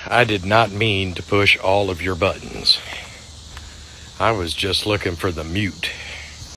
I did not mean to push all of your buttons. I was just looking for the mute.